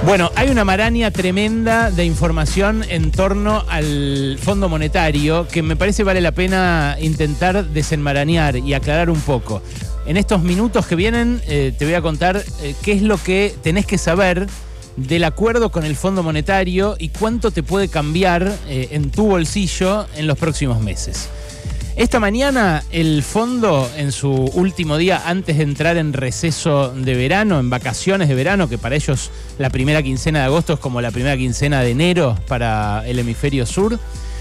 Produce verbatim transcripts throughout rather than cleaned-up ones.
Bueno, hay una maraña tremenda de información en torno al Fondo Monetario que me parece vale la pena intentar desenmarañar y aclarar un poco. En estos minutos que vienen eh, te voy a contar eh, qué es lo que tenés que saber del acuerdo con el Fondo Monetario y cuánto te puede cambiar eh, en tu bolsillo en los próximos meses. Esta mañana el fondo, en su último día antes de entrar en receso de verano, en vacaciones de verano, que para ellos la primera quincena de agosto es como la primera quincena de enero para el hemisferio sur,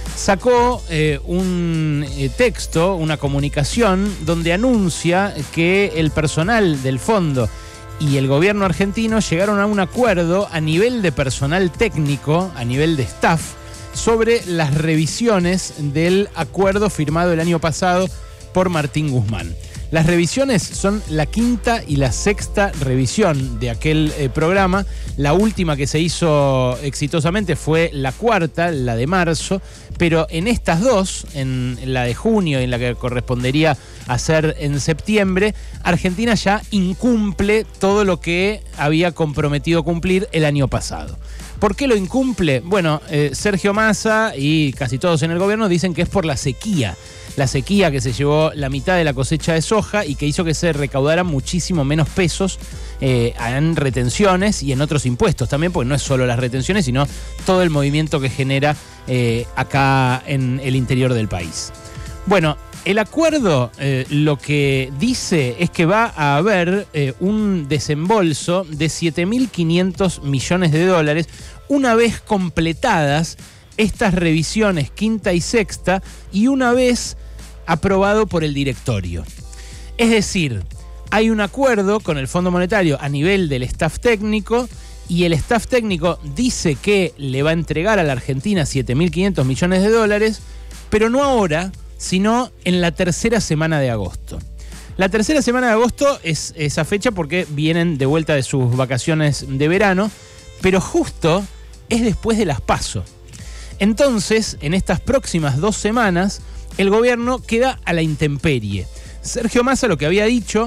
sacó eh, un eh, texto, una comunicación, donde anuncia que el personal del fondo y el gobierno argentino llegaron a un acuerdo a nivel de personal técnico, a nivel de staff, sobre las revisiones del acuerdo firmado el año pasado por Martín Guzmán. Las revisiones son la quinta y la sexta revisión de aquel eh, programa. La última que se hizo exitosamente fue la cuarta, la de marzo, pero en estas dos, en la de junio y en la que correspondería hacer en septiembre, Argentina ya incumple todo lo que había comprometido cumplir el año pasado. ¿Por qué lo incumple? Bueno, eh, Sergio Massa y casi todos en el gobierno dicen que es por la sequía. La sequía que se llevó la mitad de la cosecha de soja y que hizo que se recaudaran muchísimo menos pesos eh, en retenciones y en otros impuestos también, porque no es solo las retenciones, sino todo el movimiento que genera eh, acá en el interior del país. Bueno, el acuerdo eh, lo que dice es que va a haber eh, un desembolso de siete mil quinientos millones de dólares una vez completadas estas revisiones quinta y sexta y una vez aprobado por el directorio. Es decir, hay un acuerdo con el Fondo Monetario a nivel del staff técnico y el staff técnico dice que le va a entregar a la Argentina siete mil quinientos millones de dólares, pero no ahora, sino en la tercera semana de agosto. La tercera semana de agosto es esa fecha porque vienen de vuelta de sus vacaciones de verano, pero justo es después de las PASO. Entonces, en estas próximas dos semanas, el gobierno queda a la intemperie. Sergio Massa lo que había dicho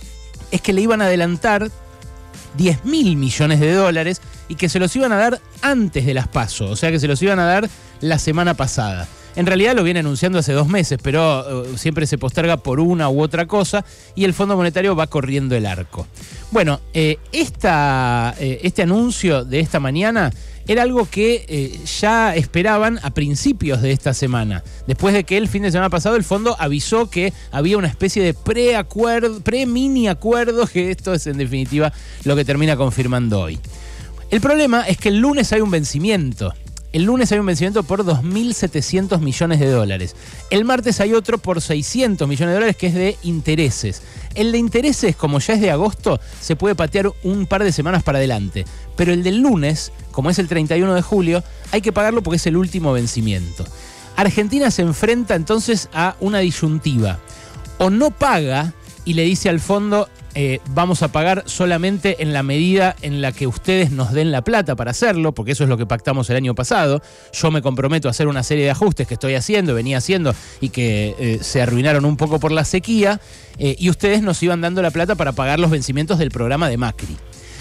es que le iban a adelantar diez mil millones de dólares y que se los iban a dar antes de las PASO, o sea que se los iban a dar la semana pasada. En realidad lo viene anunciando hace dos meses, pero uh, siempre se posterga por una u otra cosa y el Fondo Monetario va corriendo el arco. Bueno, eh, esta, eh, este anuncio de esta mañana era algo que eh, ya esperaban a principios de esta semana, después de que el fin de semana pasado el fondo avisó que había una especie de preacuerdo, pre-mini acuerdo, que esto es en definitiva lo que termina confirmando hoy. El problema es que el lunes hay un vencimiento. El lunes hay un vencimiento por dos mil setecientos millones de dólares. El martes hay otro por seiscientos millones de dólares que es de intereses. El de intereses, como ya es de agosto, se puede patear un par de semanas para adelante. Pero el del lunes, como es el treinta y uno de julio, hay que pagarlo porque es el último vencimiento. Argentina se enfrenta entonces a una disyuntiva. O no paga y le dice al fondo, eh, vamos a pagar solamente en la medida en la que ustedes nos den la plata para hacerlo, porque eso es lo que pactamos el año pasado. Yo me comprometo a hacer una serie de ajustes que estoy haciendo, venía haciendo y que eh, se arruinaron un poco por la sequía, eh, y ustedes nos iban dando la plata para pagar los vencimientos del programa de Macri.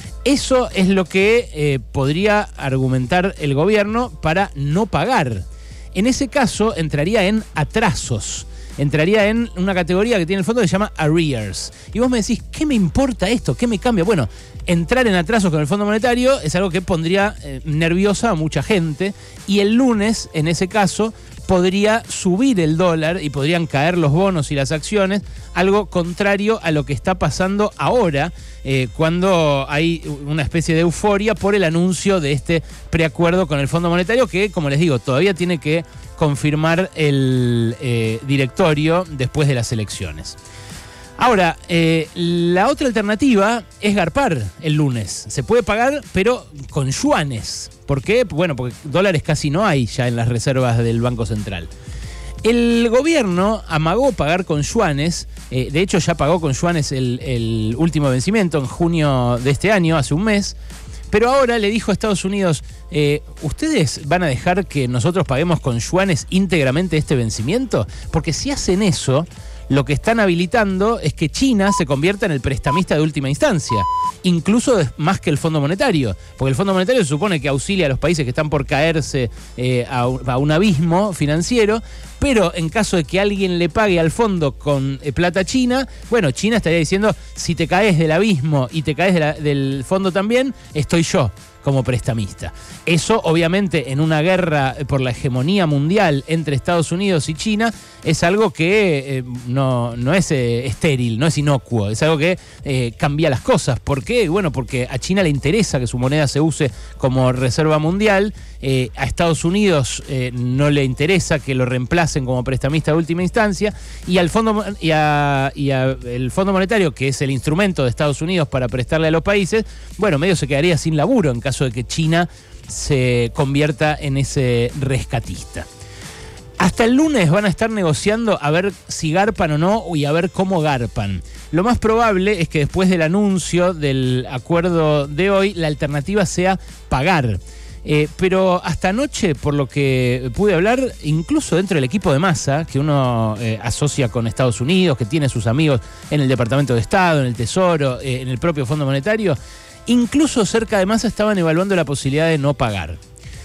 Eso es lo que eh, podría argumentar el gobierno para no pagar. En ese caso entraría en atrasos. Entraría en una categoría que tiene el fondo que se llama arrears. Y vos me decís, ¿qué me importa esto? ¿Qué me cambia? Bueno, entrar en atrasos con el Fondo Monetario es algo que pondría eh, nerviosa a mucha gente. Y el lunes, en ese caso, podría subir el dólar y podrían caer los bonos y las acciones, algo contrario a lo que está pasando ahora, eh, cuando hay una especie de euforia por el anuncio de este preacuerdo con el Fondo Monetario que, como les digo, todavía tiene que confirmar el eh, directorio después de las elecciones. Ahora, eh, la otra alternativa es garpar el lunes. Se puede pagar, pero con yuanes. ¿Por qué? Bueno, porque dólares casi no hay ya en las reservas del Banco Central. El gobierno amagó pagar con yuanes, eh, de hecho ya pagó con yuanes el, el último vencimiento en junio de este año, hace un mes, pero ahora le dijo a Estados Unidos, eh, ¿ustedes van a dejar que nosotros paguemos con yuanes íntegramente este vencimiento? Porque si hacen eso, Lo que están habilitando es que China se convierta en el prestamista de última instancia, incluso más que el Fondo Monetario, porque el Fondo Monetario se supone que auxilia a los países que están por caerse eh, a, a un abismo financiero, pero en caso de que alguien le pague al fondo con eh, plata china, bueno, China estaría diciendo, si te caes del abismo y te caes de la, del fondo también, estoy yo como prestamista. Eso, obviamente, en una guerra por la hegemonía mundial entre Estados Unidos y China, es algo que eh, no, no es eh, estéril, no es inocuo, es algo que eh, cambia las cosas. ¿Por qué? Bueno, porque a China le interesa que su moneda se use como reserva mundial, eh, a Estados Unidos eh, no le interesa que lo reemplacen como prestamista de última instancia, y al fondo y a, y a el Fondo Monetario, que es el instrumento de Estados Unidos para prestarle a los países, bueno, medio se quedaría sin laburo en caso de que China se convierta en ese rescatista. Hasta el lunes van a estar negociando a ver si garpan o no y a ver cómo garpan. Lo más probable es que después del anuncio del acuerdo de hoy, la alternativa sea pagar. Eh, pero hasta anoche, por lo que pude hablar, incluso dentro del equipo de Massa, que uno eh, asocia con Estados Unidos, que tiene sus amigos en el Departamento de Estado, en el Tesoro, eh, en el propio Fondo Monetario, incluso cerca de Massa estaban evaluando la posibilidad de no pagar.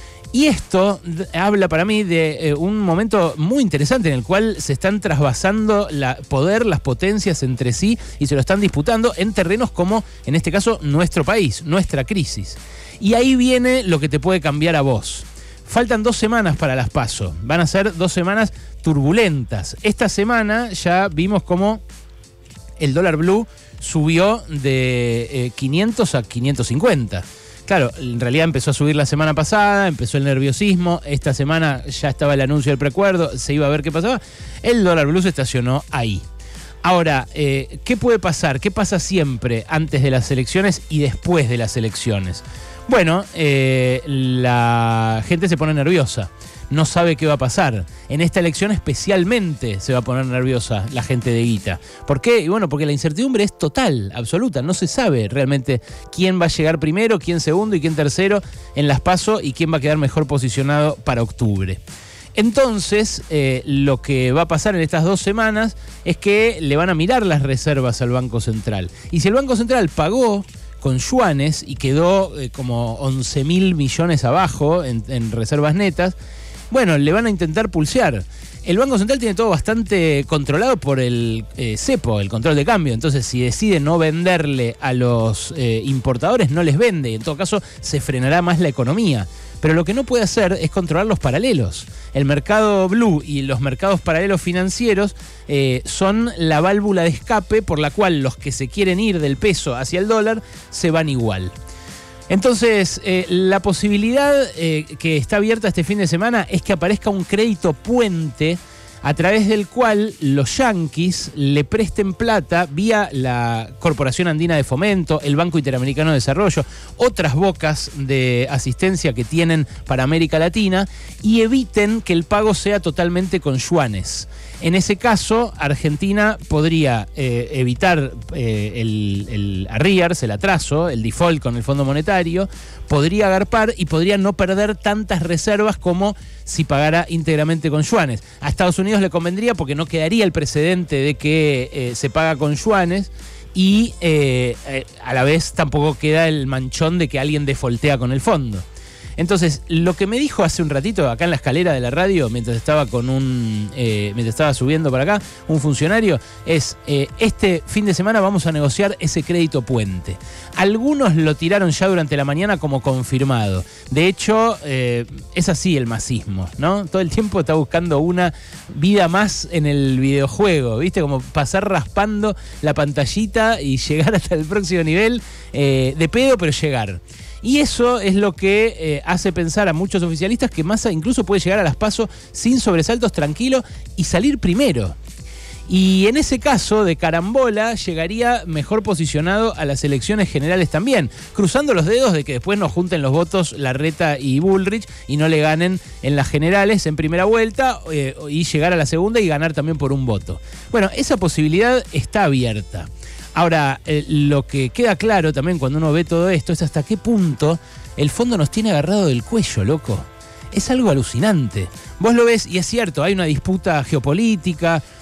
Y esto habla para mí de eh, un momento muy interesante en el cual se están trasvasando la poder, las potencias entre sí y se lo están disputando en terrenos como, en este caso, nuestro país, nuestra crisis. Y ahí viene lo que te puede cambiar a vos. Faltan dos semanas para las PASO. Van a ser dos semanas turbulentas. Esta semana ya vimos cómo el dólar blue subió de eh, quinientos a quinientos cincuenta. Claro, en realidad empezó a subir la semana pasada, empezó el nerviosismo, esta semana ya estaba el anuncio del preacuerdo, se iba a ver qué pasaba, el dólar blue se estacionó ahí. Ahora, eh, ¿qué puede pasar? ¿Qué pasa siempre antes de las elecciones y después de las elecciones? Bueno, eh, la gente se pone nerviosa. No sabe qué va a pasar. En esta elección especialmente se va a poner nerviosa la gente de guita. ¿Por qué? Y bueno, porque la incertidumbre es total, absoluta. No se sabe realmente quién va a llegar primero, quién segundo y quién tercero en las PASO y quién va a quedar mejor posicionado para octubre. Entonces, eh, lo que va a pasar en estas dos semanas es que le van a mirar las reservas al Banco Central. Y si el Banco Central pagó con yuanes y quedó eh, como once mil millones abajo en, en reservas netas, bueno, le van a intentar pulsear. El Banco Central tiene todo bastante controlado por el eh, cepo, el control de cambio. Entonces, si decide no venderle a los eh, importadores, no les vende. En todo caso, se frenará más la economía. Pero lo que no puede hacer es controlar los paralelos. El mercado blue y los mercados paralelos financieros eh, son la válvula de escape por la cual los que se quieren ir del peso hacia el dólar se van igual. Entonces, eh, la posibilidad eh, que está abierta este fin de semana es que aparezca un crédito puente a través del cual los yanquis le presten plata vía la Corporación Andina de Fomento, el Banco Interamericano de Desarrollo, otras bocas de asistencia que tienen para América Latina y eviten que el pago sea totalmente con yuanes. En ese caso, Argentina podría eh, evitar eh, el, el arrears, el atraso, el default con el Fondo Monetario, podría agarpar y podría no perder tantas reservas como si pagara íntegramente con yuanes. A Estados Unidos le convendría porque no quedaría el precedente de que eh, se paga con yuanes y eh, eh, a la vez tampoco queda el manchón de que alguien defaultea con el fondo. Entonces, lo que me dijo hace un ratito acá en la escalera de la radio, mientras estaba con un, eh, mientras estaba subiendo para acá, un funcionario, es eh, este fin de semana vamos a negociar ese crédito puente. Algunos lo tiraron ya durante la mañana como confirmado. De hecho, eh, es así el masismo, ¿no? Todo el tiempo está buscando una vida más en el videojuego, ¿viste? Como pasar raspando la pantallita y llegar hasta el próximo nivel, eh, de pedo, pero llegar. Y eso es lo que eh, hace pensar a muchos oficialistas que Massa incluso puede llegar a las PASO sin sobresaltos, tranquilo y salir primero. Y en ese caso de carambola llegaría mejor posicionado a las elecciones generales también, cruzando los dedos de que después no junten los votos Larreta y Bullrich y no le ganen en las generales en primera vuelta eh, y llegar a la segunda y ganar también por un voto. Bueno, esa posibilidad está abierta. Ahora, eh, lo que queda claro también cuando uno ve todo esto es hasta qué punto el fondo nos tiene agarrado del cuello, loco. Es algo alucinante. Vos lo ves y es cierto, hay una disputa geopolítica,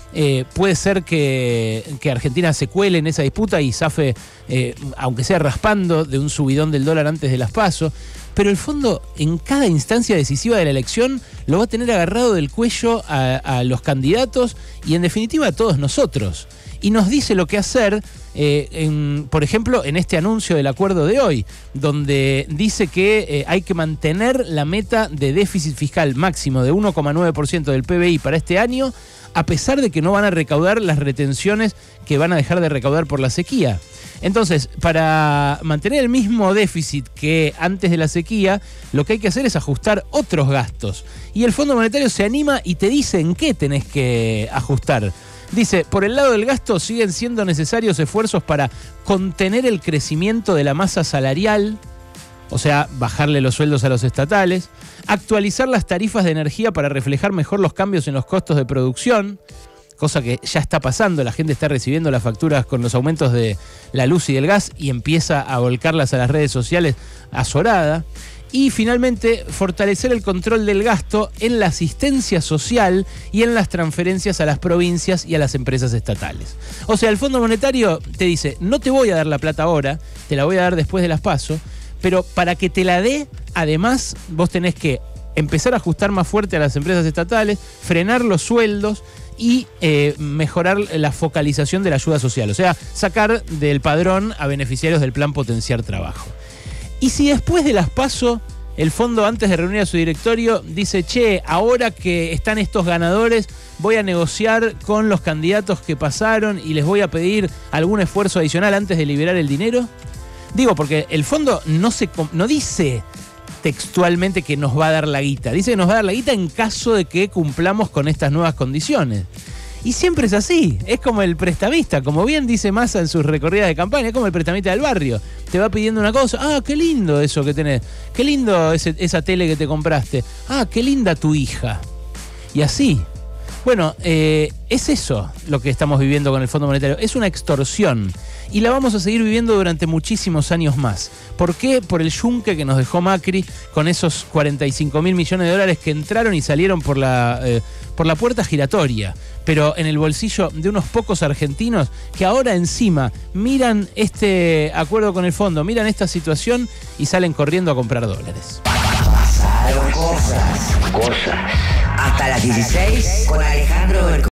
Eh, puede ser que, que Argentina se cuele en esa disputa y zafe, eh, aunque sea raspando, de un subidón del dólar antes de las PASO. Pero el fondo, en cada instancia decisiva de la elección, lo va a tener agarrado del cuello a, a los candidatos y, en definitiva, a todos nosotros. Y nos dice lo que hacer, eh, en, por ejemplo, en este anuncio del acuerdo de hoy, donde dice que eh, hay que mantener la meta de déficit fiscal máximo de uno coma nueve por ciento del P B I para este año, a pesar de que no van a recaudar las retenciones que van a dejar de recaudar por la sequía. Entonces, para mantener el mismo déficit que antes de la sequía, lo que hay que hacer es ajustar otros gastos. Y el Fondo Monetario se anima y te dice en qué tenés que ajustar. Dice, por el lado del gasto siguen siendo necesarios esfuerzos para contener el crecimiento de la masa salarial, o sea, bajarle los sueldos a los estatales, actualizar las tarifas de energía para reflejar mejor los cambios en los costos de producción, cosa que ya está pasando, la gente está recibiendo las facturas con los aumentos de la luz y del gas y empieza a volcarlas a las redes sociales azorada. Y finalmente, fortalecer el control del gasto en la asistencia social y en las transferencias a las provincias y a las empresas estatales. O sea, el Fondo Monetario te dice, no te voy a dar la plata ahora, te la voy a dar después de las PASO, pero para que te la dé, además, vos tenés que empezar a ajustar más fuerte a las empresas estatales, frenar los sueldos y eh, mejorar la focalización de la ayuda social. O sea, sacar del padrón a beneficiarios del plan Potenciar Trabajo. Y si después de las PASO, el fondo, antes de reunir a su directorio, dice, che, ahora que están estos ganadores, voy a negociar con los candidatos que pasaron y les voy a pedir algún esfuerzo adicional antes de liberar el dinero. Digo, porque el fondo no, se, no dice textualmente que nos va a dar la guita. Dice que nos va a dar la guita en caso de que cumplamos con estas nuevas condiciones. Y siempre es así, es como el prestamista, como bien dice Massa en sus recorridas de campaña, es como el prestamista del barrio. Te va pidiendo una cosa, ah, qué lindo eso que tenés, qué lindo ese, esa tele que te compraste, ah, qué linda tu hija. Y así. Bueno, eh, es eso lo que estamos viviendo con el Fondo Monetario, es una extorsión. Y la vamos a seguir viviendo durante muchísimos años más. ¿Por qué? Por el yunque que nos dejó Macri con esos cuarenta y cinco mil millones de dólares que entraron y salieron por la, eh, por la puerta giratoria, pero en el bolsillo de unos pocos argentinos que ahora encima miran este acuerdo con el fondo, miran esta situación y salen corriendo a comprar dólares. Pasaron cosas, cosas. Hasta las dieciséis con Alejandro Berco.